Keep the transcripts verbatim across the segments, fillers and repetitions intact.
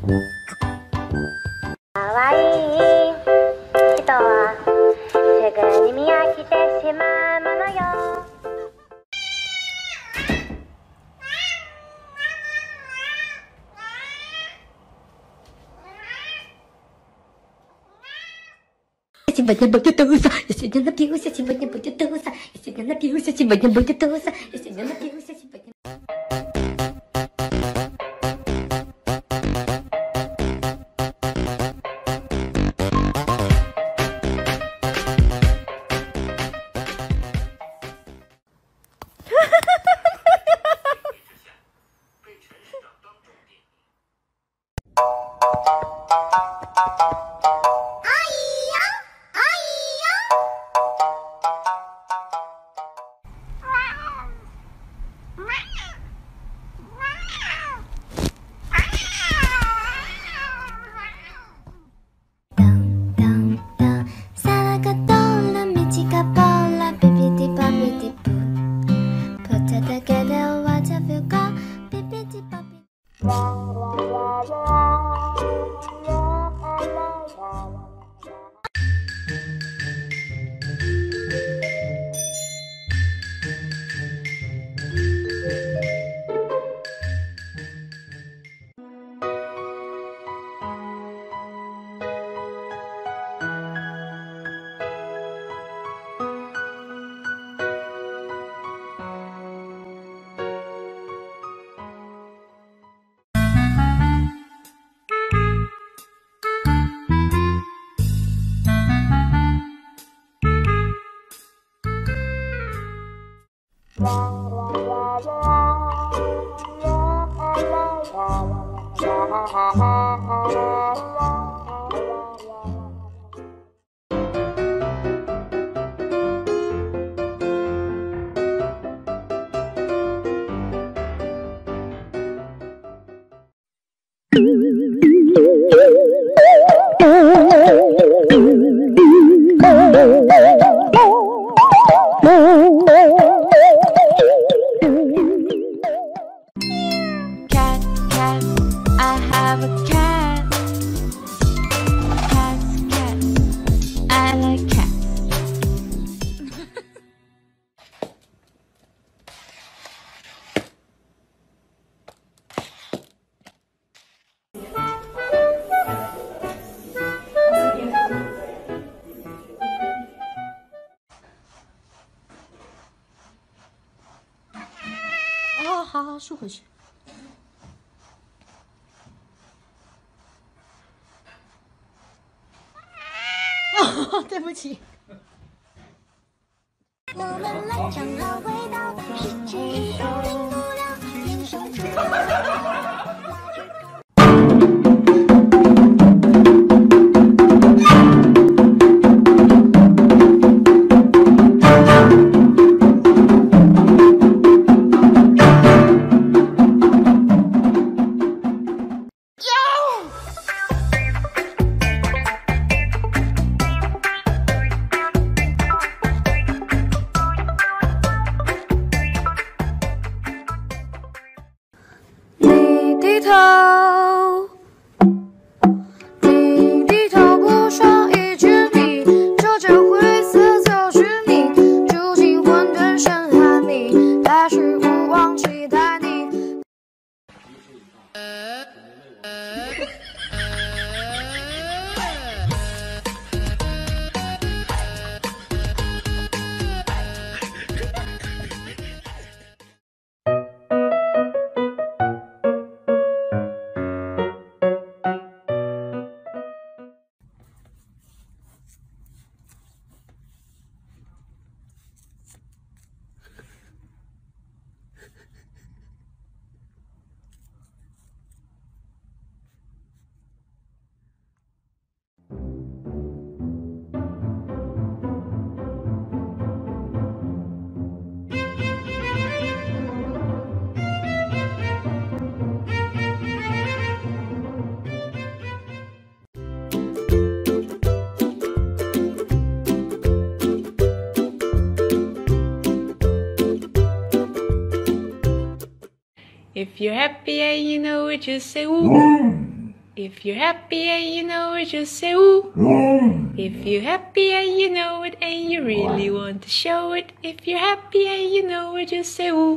可愛い人はすぐに見飽きてしまうものよ。 Сегодня будет туса, я сегодня напьюся, сегодня будет туса, я сегодня напьюся, сегодня будет туса, я сегодня напьюся, сегодня... Cat, cat, I have a cat. Cat, cat, I like cat. 哦，好好竖回去。哦，对不起。我们来尝好味道，一吃一口停不了，天生出。低头，你低头不说一句你，这件灰色就是你，住进混沌深海里，来时勿忘期待你。 If you're happy and you know it, just say woo. If you're happy and you know it, just say ooh. If you're happy and you know it and you really want to show it. If you're happy and you know it, just say ooh.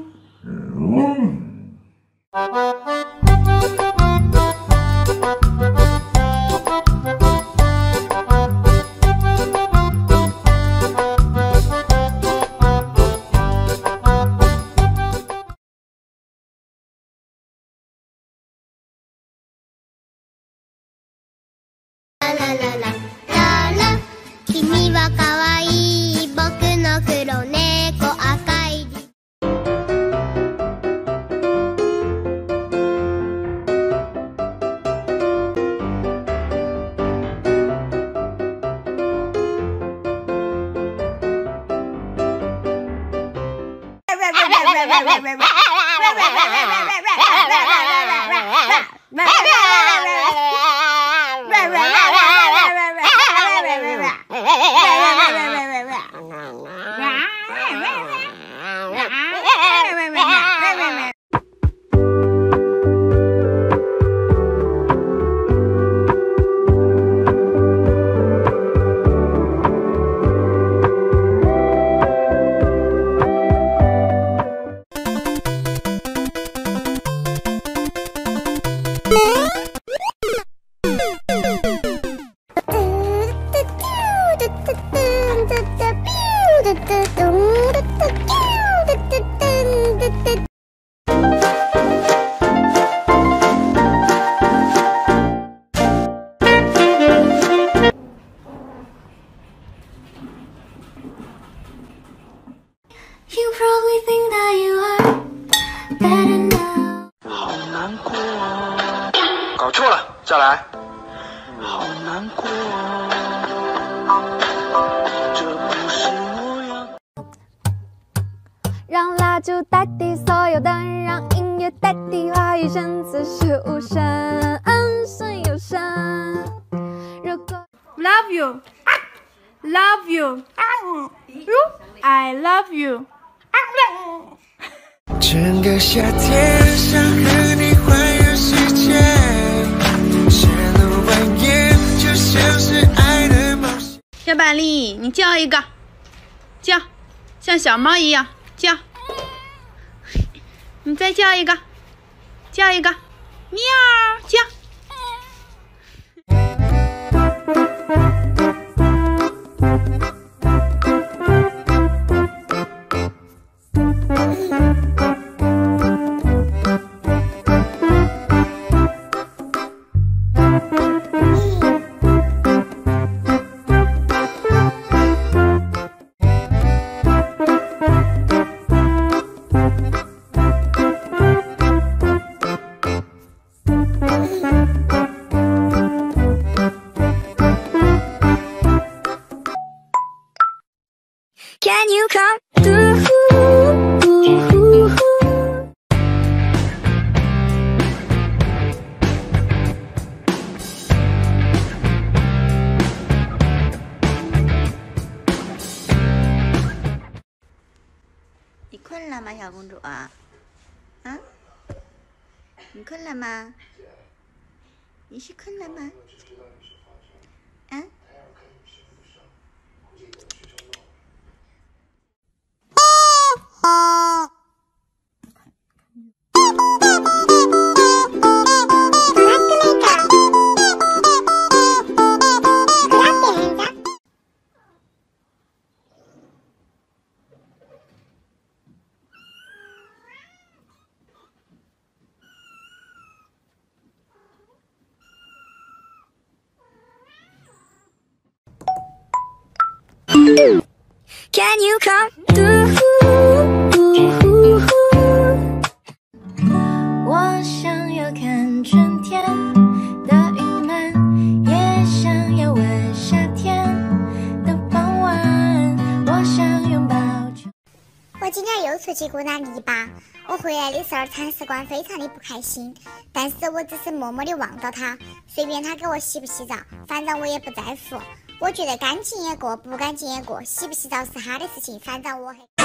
You probably think that you are better now. 好难过，搞错了，再来。好难过，这不是我要。 让蜡烛代替所有灯，让音乐代替话语，声此时无声，声有声。如果 Love you, love you, I love you. 整个夏天想和你环游世界，写了万言，就像是爱的冒险。 小板栗，你叫一个，叫，像小猫一样叫。你再叫一个，叫一个，喵，叫。 Can you come through? 你困了吗，小公主啊？啊？你困了吗？你是困了吗？啊？ Can you come through? 我想要看春天的云漫，也想要闻夏天的傍晚。我想拥抱。 我今天又出去鼓捣泥巴，我回来的时候铲屎官非常的不开心，但是我只是默默的望到他，随便他给我洗不洗澡，反正我也不在乎。 我觉得干净也过，不干净也过，洗不洗澡是他的事情，反正我很。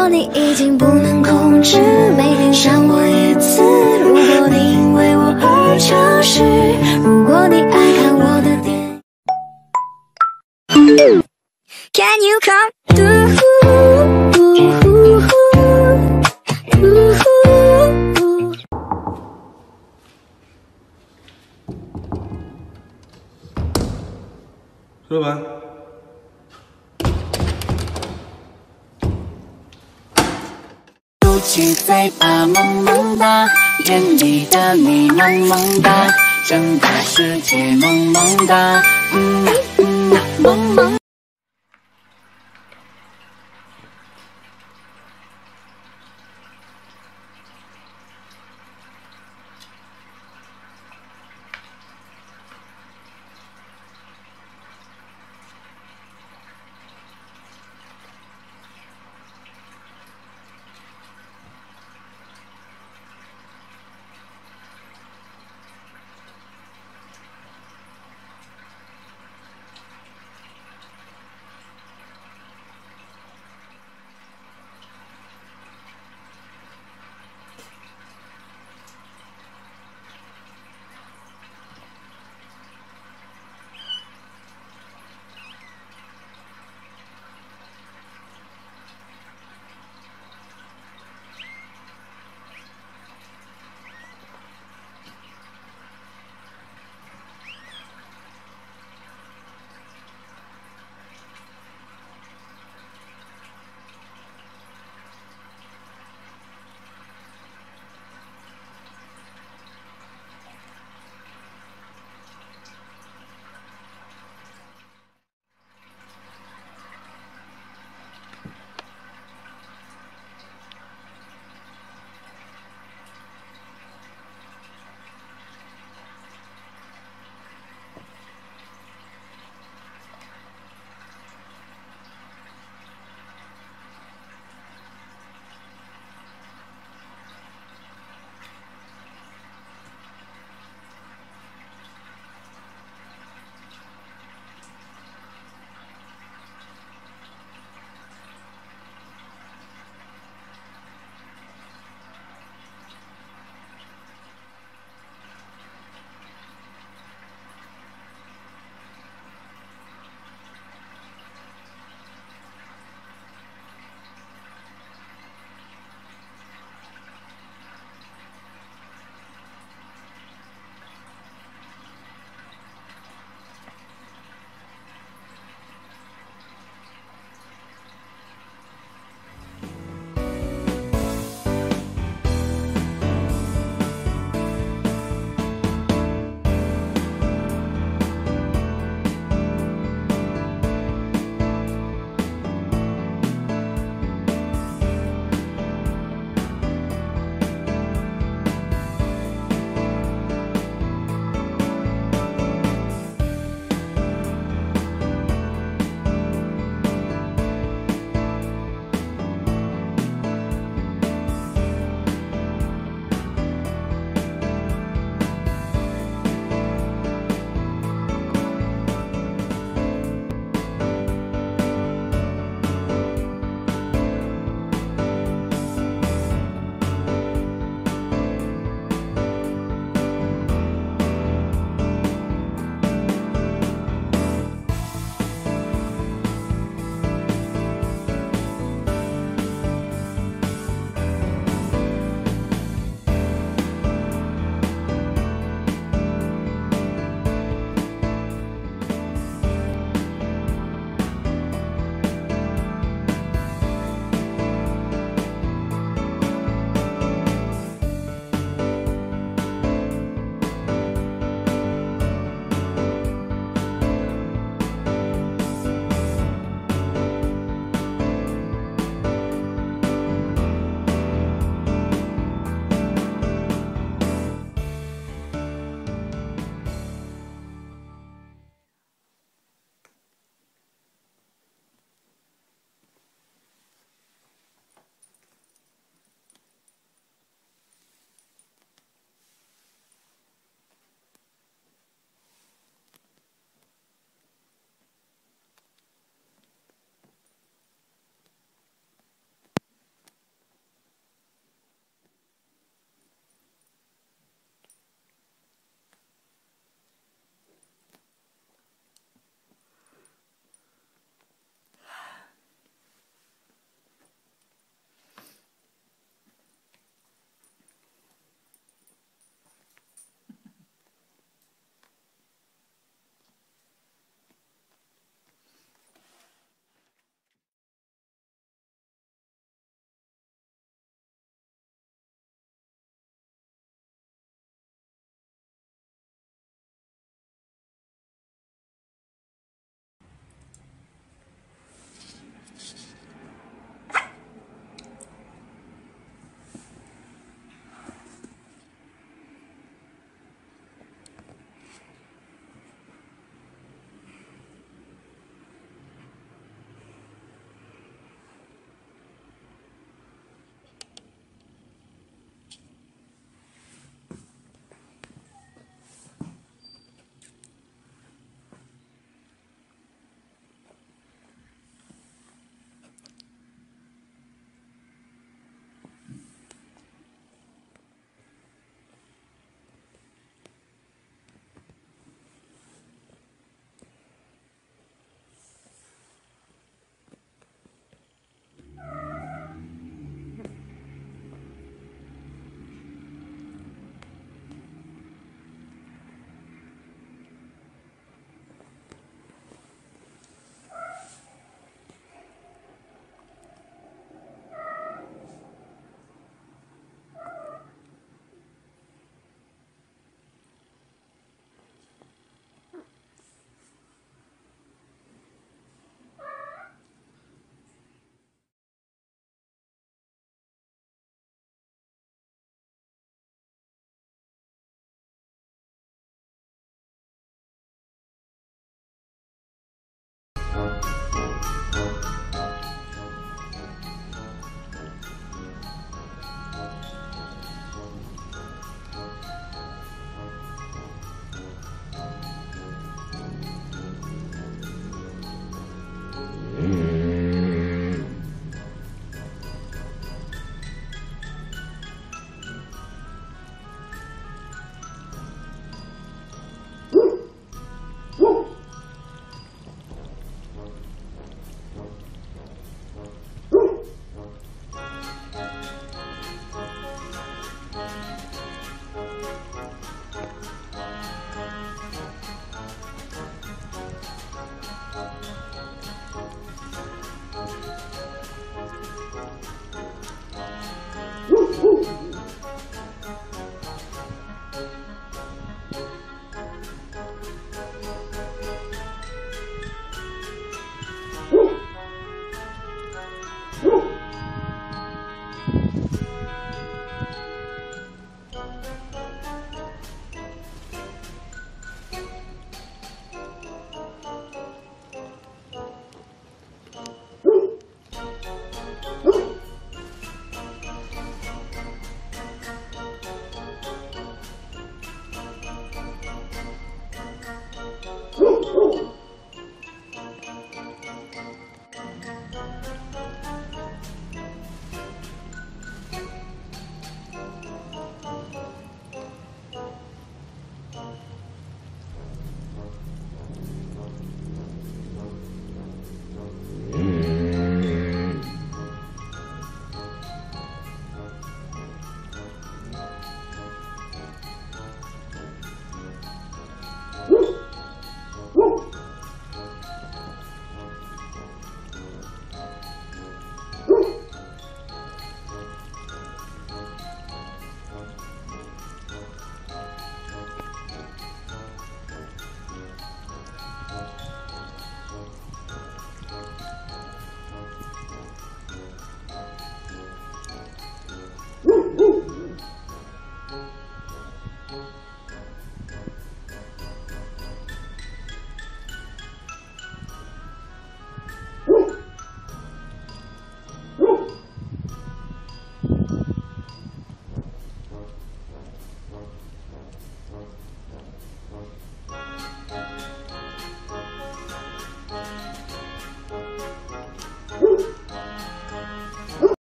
果你已经不能控制，每天想我一次。如果你因为我而消失，如果你爱看我的电影 Can you come through？ 说完。 嘟起嘴巴萌萌哒，眼里的你萌萌哒，整个世界萌萌哒，嗯嗯萌萌。